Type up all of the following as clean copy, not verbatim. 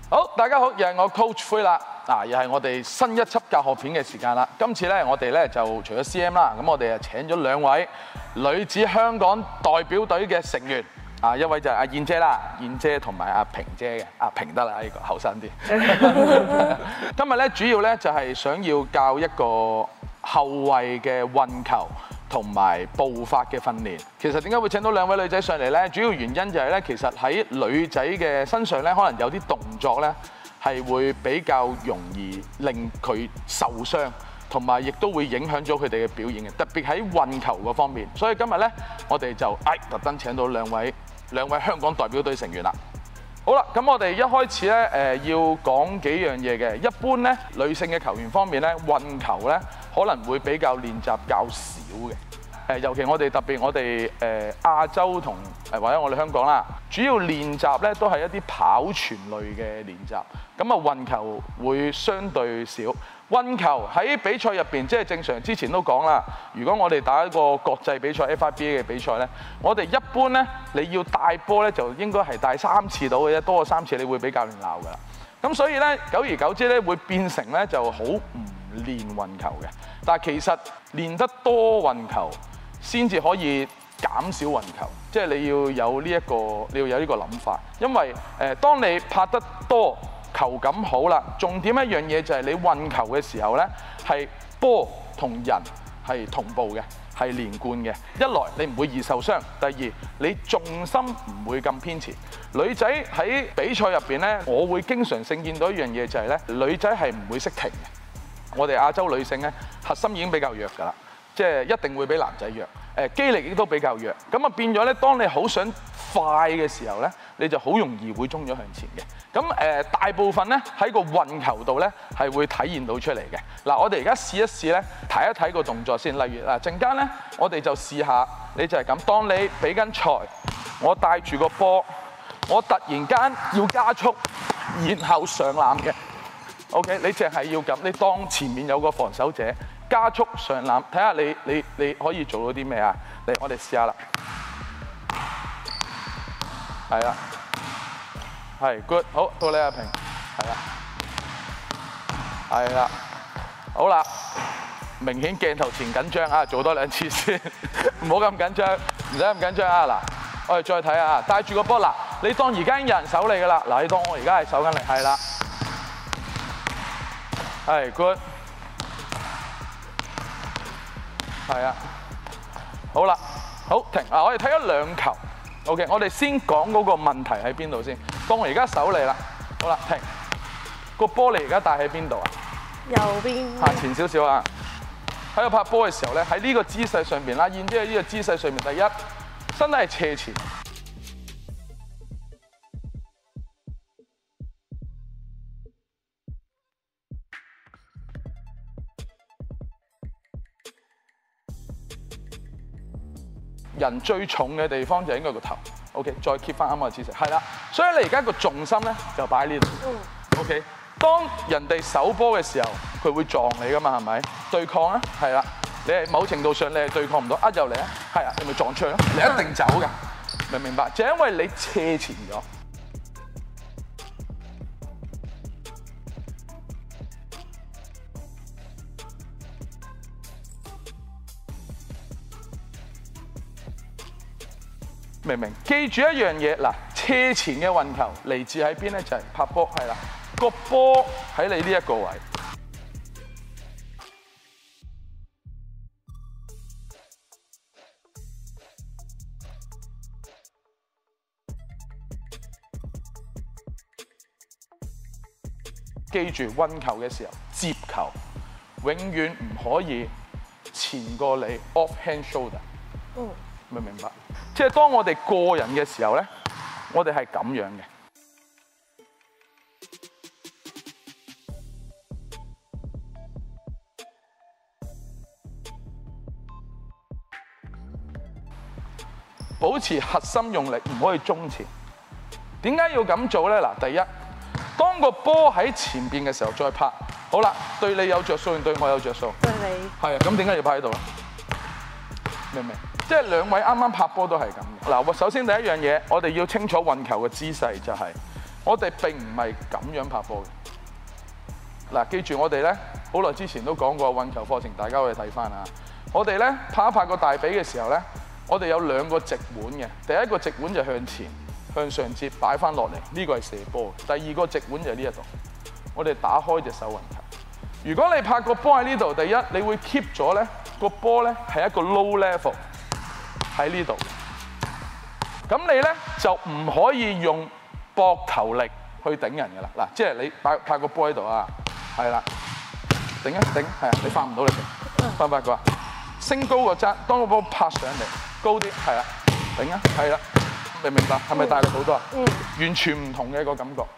好，大家好，又係我 Coach 灰啦。又係我哋新一輯教學片嘅時間啦。今次咧，我哋咧就除咗 CM 啦，咁我哋啊請咗2位女子香港代表隊嘅成員。一位就係阿燕姐啦，燕姐同埋阿平姐嘅，阿平得啦，呢個後生啲。今日咧主要咧就係想要教一個後衞嘅運球同埋步法嘅訓練。其實點解會請到2位女仔上嚟咧？主要原因就係咧，其實喺女仔嘅身上咧，可能有啲動作咧係會比較容易令佢受傷。同埋亦都會影響咗佢哋嘅表現嘅，特別喺運球嗰方面。所以今日咧，我哋就特登請到兩位香港代表隊成員啦。好啦，咁我哋一開始咧要講幾樣嘢嘅。一般咧女性嘅球員方面咧，運球咧可能會比較練習較少嘅。尤其我哋特別我哋亞洲同或者我哋香港啦，主要練習咧都係一啲跑傳類嘅練習。咁運球會相對少。運球喺比賽入邊，即係正常之前都講啦。如果我哋打一個國際比賽 FIBA 嘅比賽咧，我哋一般咧你要帶波咧就應該係帶3次到嘅啫，多過3次你會俾教練鬧㗎啦。咁所以咧，久而久之咧會變成咧就好唔練運球嘅。但係其實練得多運球先至可以減少運球，即係你要有呢一個諗法。因為當你拍得多，球感好啦，重點一樣嘢就係你運球嘅時候咧，係波同人係同步嘅，係連貫嘅。一來你唔會易受傷，第二你重心唔會咁偏前。女仔喺比賽入邊咧，我會經常性見到一樣嘢就係咧，女仔係唔會識停嘅。我哋亞洲女性咧，核心已經比較弱㗎啦，即係一定會比男仔弱。肌力亦都比較弱，咁變咗咧，當你好想快嘅時候咧，你就好容易會衝咗向前嘅。咁大部分咧喺個運球度咧係會體現到出嚟嘅。嗱，我哋而家試一試咧，睇一睇個動作先。例如陣間咧，我哋就試下，你就係咁，當你比緊賽，我帶住個波，我突然間要加速，然後上籃嘅。OK， 你淨係要咁，你當前面有個防守者。加速上籃，睇下你可以做到啲咩啊？嚟，我哋試下啦。係啦，係 good， 好，到你阿平，係啦，係啦，好啦，明顯鏡頭前緊張啊，做多2次先，唔好咁緊張，唔使咁緊張啊！嗱，我哋再睇下，帶住個波嗱，你當而家已經有人守你㗎啦，嗱，你當我而家係守緊你，係啦，係 good。係啊，好啦，好停啊！我哋睇咗2球 ，OK， 我哋先講嗰個問題喺邊度先。當我而家守你啦，好啦，停。個波你而家帶喺邊度啊？ 右邊。 行前少少啊！喺度拍波嘅時候咧，喺呢個姿勢上邊啦，然之後呢個姿勢上面，第一，身體係斜前。人最重嘅地方就應該個頭 ，OK， 再 keep 翻啱嘅姿勢，係啦。所以你而家個重心咧就擺喺呢度，OK。當人哋守波嘅時候，佢會撞你噶嘛，係咪？對抗啊，係啦。你係某程度上你係對抗唔到，入嚟啊，係啊，你咪撞出去咯。你一定走㗎，明唔明白？就因為你斜前咗。明唔明？記住一樣嘢，嗱，斜前嘅運球嚟自喺邊咧？就係拍波，係啦，個波喺你呢一個位。記住運球嘅時候，接球永遠唔可以前過你 off hand shoulder。明唔明白？即係當我哋過人嘅時候咧，我哋係咁樣嘅。保持核心用力，唔可以中前。點解要咁做咧？嗱，第一，當個波喺前邊嘅時候再拍，好啦，對你有着數定對我有着數？ 對你。 係啊，咁點解要拍喺度咧？明唔明？即係2位啱啱拍波都係咁嘅。嗱，首先第一樣嘢，我哋要清楚運球嘅姿勢就係， 我哋並唔係咁樣拍波嘅。嗱，記住我哋咧好耐之前都講過運球課程，大家可以睇翻啊。我哋咧拍一拍個大髀嘅時候咧，我哋有兩個直腕嘅。第一個直腕就向前向上接擺翻落嚟，呢個係射波。第二個直腕就喺呢一度，我哋打開隻手運球。如果你拍個波喺呢度，第一你會 keep 咗咧個波咧係一個 low level 喺呢度，咁你咧就唔可以用膊頭力去頂人㗎啦。嗱，即係你拍個波喺度啊，係啦，頂一頂，係啊，你發唔到力嘅，發唔發覺啊？升高個踭，當個波拍上嚟，高啲，係啦，頂啊，係啦，明唔明白？係咪大力好多啊？完全唔同嘅個感覺。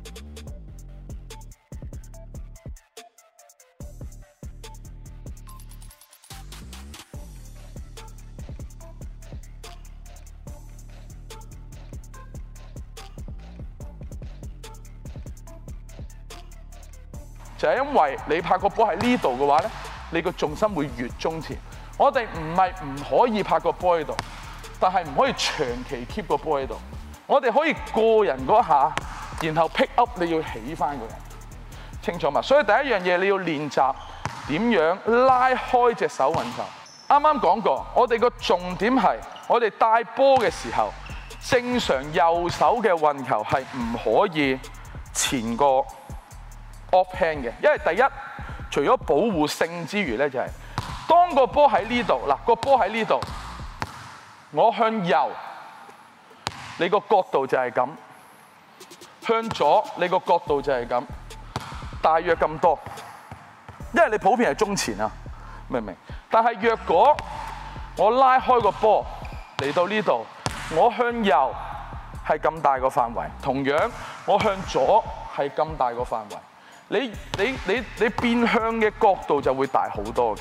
就係因為你拍個波喺呢度嘅話咧，你個重心會越中前。我哋唔係唔可以拍個波喺度，但係唔可以長期 keep 個波喺度。我哋可以過人嗰下，然後 pick up 你要起翻個人，清楚嘛？所以第一樣嘢你要練習點樣拉開隻手運球。啱啱講過，我哋個重點係我哋帶波嘅時候，正常右手嘅運球係唔可以前過 off hand 嘅，因為第一，除咗保護性之餘咧，就係當個波喺呢度，嗱個波喺呢度，我向右，你個角度就係咁；向左，你個角度就係咁，大約咁多。因為你普遍係中前啊，明唔明？但係若果我拉開個波嚟到呢度，我向右係咁大個範圍，同樣我向左係咁大個範圍。你變向嘅角度就會大好多嘅。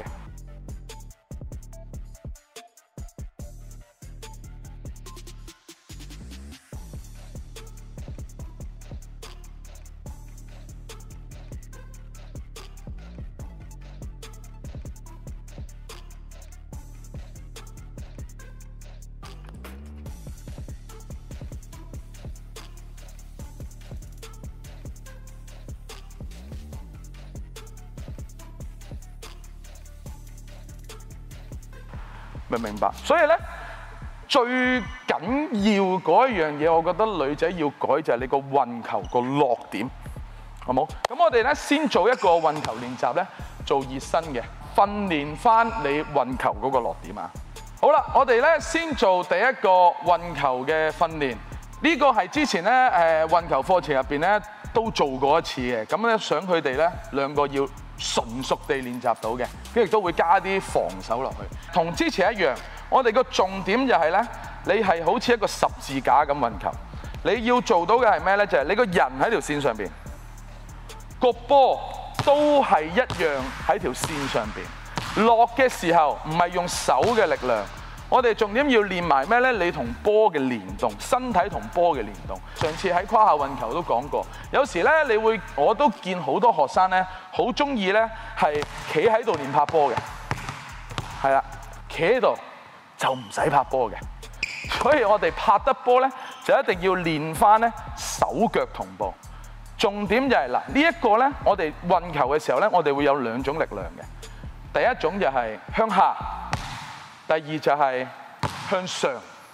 明唔明白？所以咧，最緊要嗰一樣嘢，我覺得女仔要改就係你個運球個落點，好冇？咁我哋咧先做一個運球練習咧，做熱身嘅，訓練翻你運球嗰個落點啊！好啦，我哋咧先做第一個運球嘅訓練，呢個係之前咧運球課程入邊咧都做過一次嘅，咁咧想佢哋咧兩個要純熟地練習到嘅，跟住都會加啲防守落去。同之前一樣，我哋個重點就係咧，你係好似一個十字架咁運球。你要做到嘅係咩咧？就係你個人喺條線上邊，個波都係一樣喺條線上邊。落嘅時候唔係用手嘅力量，我哋重點要練埋咩咧？你同波嘅連動，身體同波嘅連動。上次喺胯下運球都講過，有時咧我都見好多學生咧，好中意咧係企喺度練拍波嘅，係啦，企喺度就唔使拍波嘅。所以我哋拍得波咧，就一定要練翻咧手腳同步。重點就係嗱，呢一個咧，我哋運球嘅時候咧，我哋會有兩種力量嘅。第一種就係向下，第二就係向上。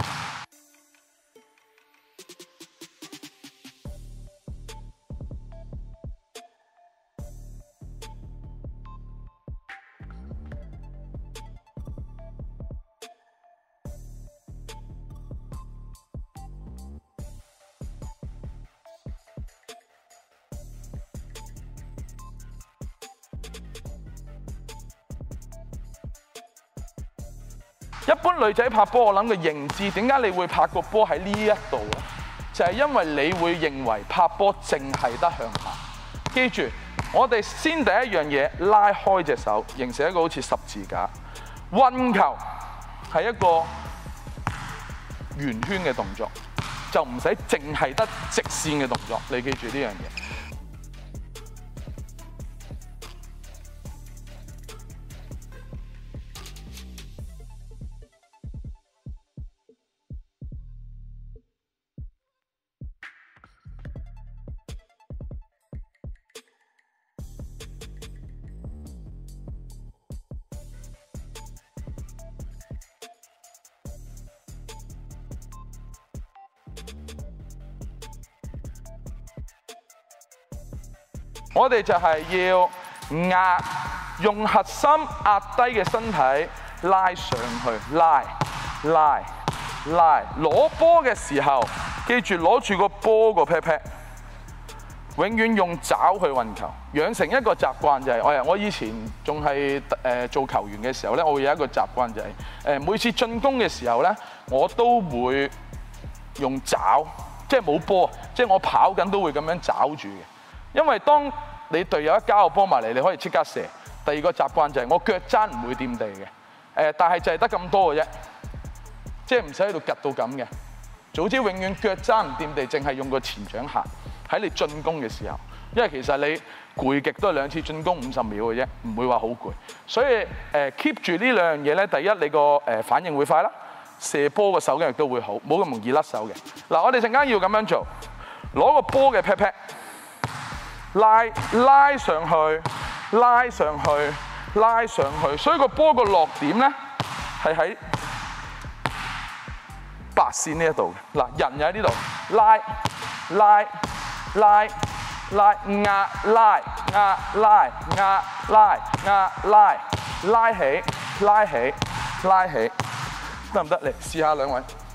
一般女仔拍波，我諗嘅認知點解你會拍個波喺呢一度咧？就係因為你會認為拍波淨係得向下。記住，我哋先第一樣嘢拉開隻手，形成一個好似十字架。運球係一個圓圈嘅動作，就唔使淨係得直線嘅動作。你記住呢樣嘢。 我哋就係要壓，用核心壓低嘅身體拉上去，拉。攞波嘅時候，記住攞住個波個 pat pat，永遠用爪去運球，養成一個習慣就係我以前仲係做球員嘅時候咧，我會有一個習慣就係每次進攻嘅時候咧，我都會用爪，即係冇波，即係我跑緊都會咁樣抓住嘅。因為當你隊友一交個波埋嚟，你可以即刻射。第二個習慣就係我腳踭唔會掂地嘅，但係就係得咁多嘅啫，即係唔使喺度趌到咁嘅。總之永遠腳踭唔掂地，淨係用個前掌行喺你進攻嘅時候，因為其實你攰極都係2次進攻50秒嘅啫，唔會話好攰。所以keep 住呢兩樣嘢咧，第一你個反應會快啦，射波個手勁亦都會好，冇咁容易甩手嘅。嗱，我哋陣間要咁樣做，攞個波嘅 pat pat。拉上去，所以個波個落點咧係喺白線呢一度嘅。嗱，人又喺呢度，拉起，得唔得？嚟試下兩位。